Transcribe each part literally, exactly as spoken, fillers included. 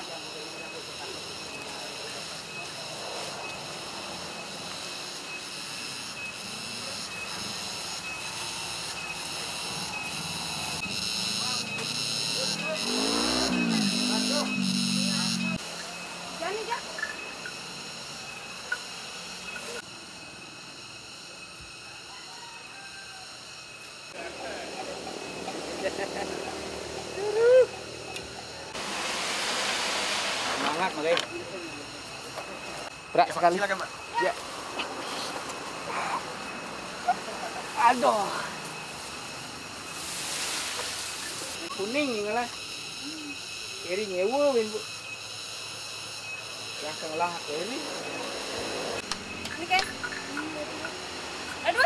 Semangat, Mbak. Berat sekali. Silakan, Mbak. Ya. Aduh. Kuning ngalah. Kiri nyewa ben, Bu. Yang kelah ini. Ini kan. Aduh.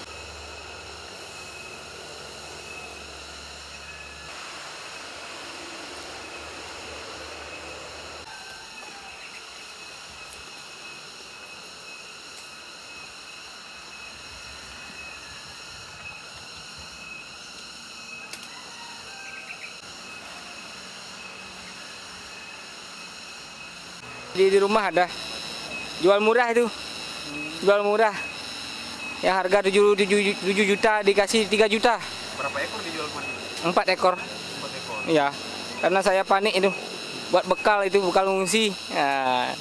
Di, di rumah ada jual murah itu, jual murah. Yang harga tujuh juta dikasih tiga juta. Berapa ekor dijual kemarin? Empat ekor. Empat ekor. Iya, karena saya panik itu buat bekal itu bekal ngungsi. Nah.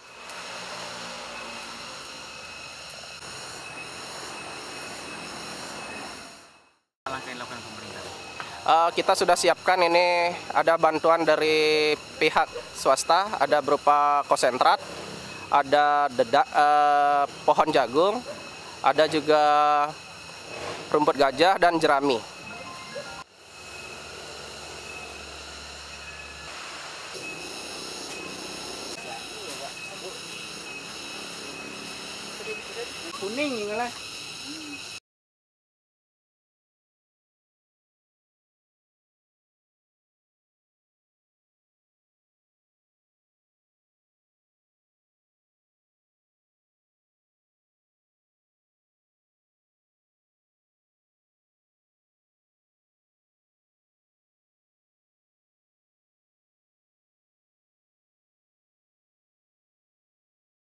Langkah yang dilakukan pemerintah. Uh, kita sudah siapkan ini, ada bantuan dari pihak swasta, ada berupa konsentrat, ada dedak, uh, pohon jagung, ada juga rumput gajah dan jerami. Kuning ngalah.